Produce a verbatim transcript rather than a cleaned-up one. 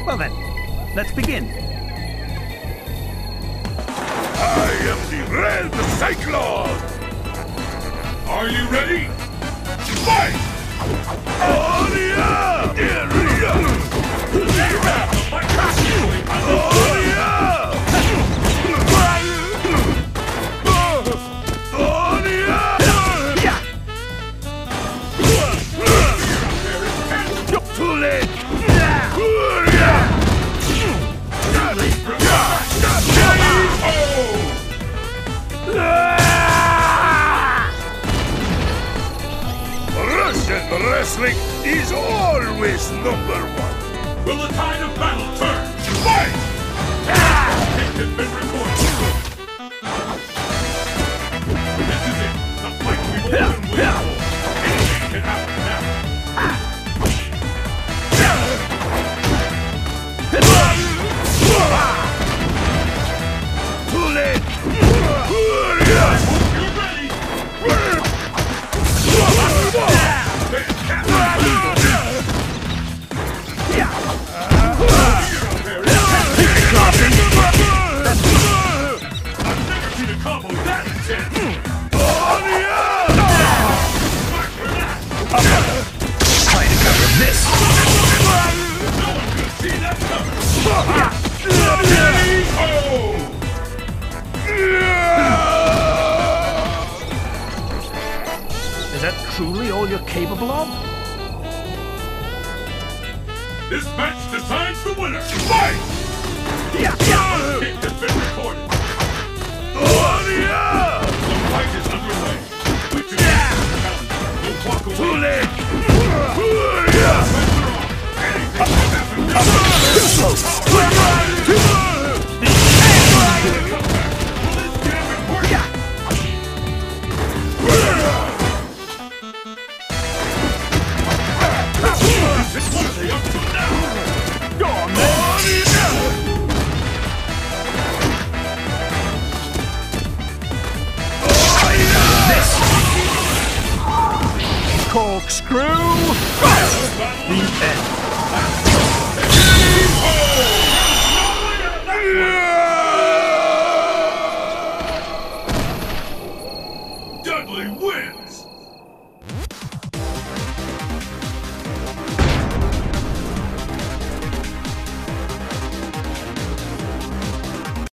Well then, let's begin. I am the Red Cyclone! Are you ready? Fight! Oh yeah! Area! Oh yeah! Too late! Russian wrestling is always number one. Will the tide of battle turn? Fight! It has been recorded. This is it. The fight we've all been waiting for. Anything can happen now. Too late! You're ready! I've never seen a combo that intense! Try to cover this! No one could see that coming! Is that truly all you're capable of? This match decides the winner! Fight! Yeah, yeah. Kick has been recorded. Oh, yeah. The fight is underway. Which is yeah. Will walk away. Too late! Oh, yeah. Anything can happen now. Too close! Will this damage work? Yeah. What are they up to now? Go on, man! Corkscrew! The end. Dudley wins!